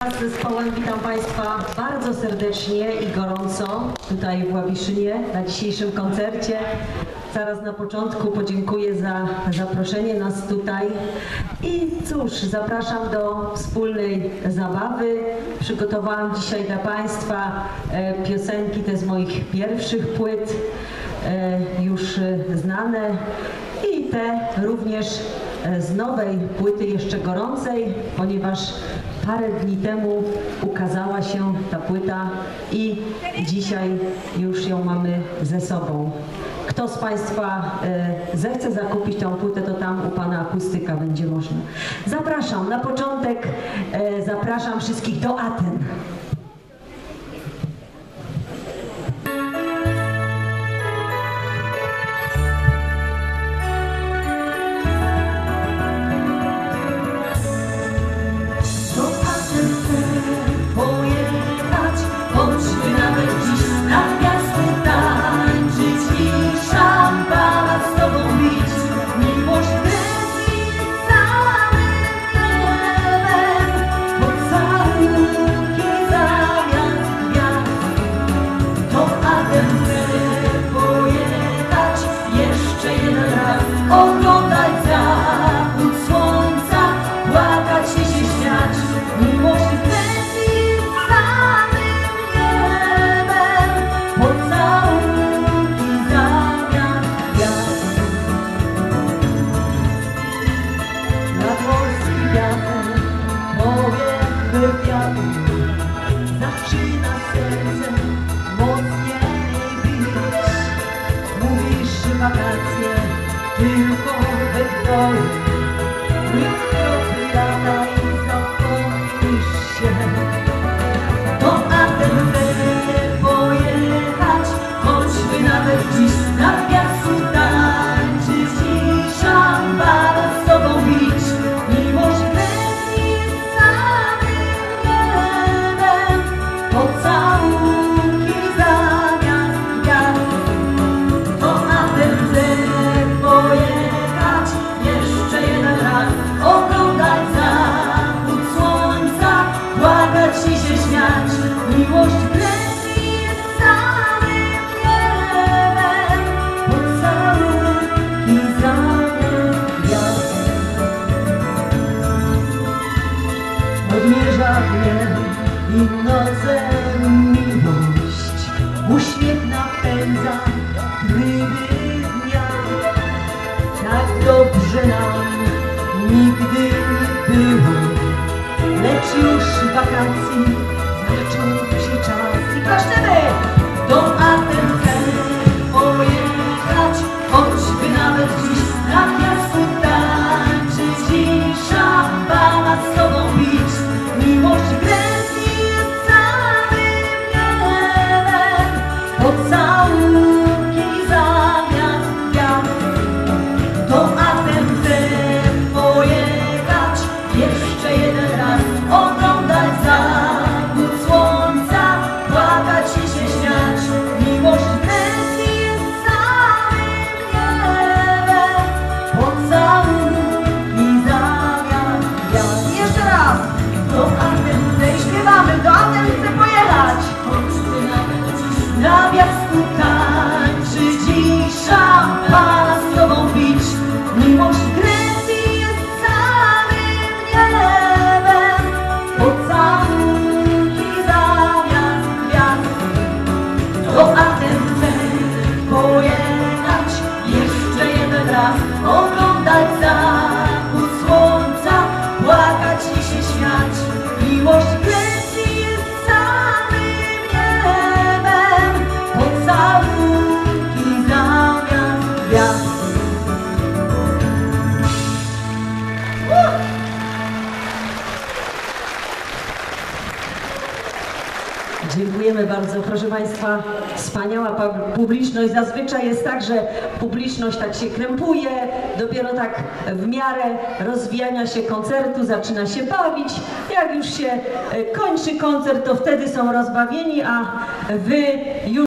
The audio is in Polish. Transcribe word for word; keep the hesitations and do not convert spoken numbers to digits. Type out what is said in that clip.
Z zespołem witam Państwa bardzo serdecznie i gorąco tutaj w Ławiszynie na dzisiejszym koncercie. Zaraz na początku podziękuję za zaproszenie nas tutaj i cóż, zapraszam do wspólnej zabawy. Przygotowałam dzisiaj dla Państwa piosenki te z moich pierwszych płyt, już znane, i te również z nowej płyty, jeszcze gorącej, ponieważ parę dni temu ukazała się ta płyta i dzisiaj już ją mamy ze sobą. Kto z Państwa e, zechce zakupić tę płytę, to tam u Pana Akustyka będzie można. Zapraszam, na początek e, zapraszam wszystkich do Aten. Oglądać zachód słońca, płakać się, się śmiać, miłość kręci samym niebem, pocałunki zamiast gwiazd. Nad morskim wiatrem powiew wywiadu zaczyna serce mocniej bić. Mówisz wakacje tylko we dwoje, nikt kropli lata i zapomnisz się. Do Aten chcę pojechać, choćby nawet dziś na piasku tańczyć i szambana z tobą bić. Miłość kręci samym niebem, pocałunki zamiast gwiazd. Do Aten chcę pojechać jeszcze jeden raz, oglądać zachód słońca, płakać i się śmiać. Miłość kręci samym niebem, pocałunki zamiast gwiazd. Odmierza mnie i nocem miłość, uśmiech napędza tryby dnia. Tak dobrze nam nigdy nie było, lecz już wakacji zaczął się czas i każdemy do Aten chcę pojechać, choćby nawet dziś na piasku tańczyć i szambana z tobą bić. Miłość kręci samym niebem, pocałunki zamiast gwiazd. Do Aten chcę pojechać jeszcze jeden raz, oglądać zachód słońca, płakać i się śmiać. Miłość kręci samym niebem, pocałunki zamiast gwiazd. Jeszcze raz! Do Aten chcę i śpiewamy, do Aten chcę pojechać, choćby nawet dziś na piasku tańczyć i szampana z tobą pić. Miłość kręci jest samym niebem, pocałunki zamiast gwiazd. Do Aten chcę pojechać jeszcze jeden raz, oglądać zachód słońca, płakać i się śmiać. Miłość kręci jest samym niebem, pocałunki zamiast gwiazd. Dziękujemy bardzo. Proszę Państwa, wspaniała publiczność. Zazwyczaj jest tak, że publiczność tak się krępuje, dopiero tak w miarę rozwijania się koncertu zaczyna się bawić. Jak już się kończy koncert, to wtedy są rozbawieni, a Wy już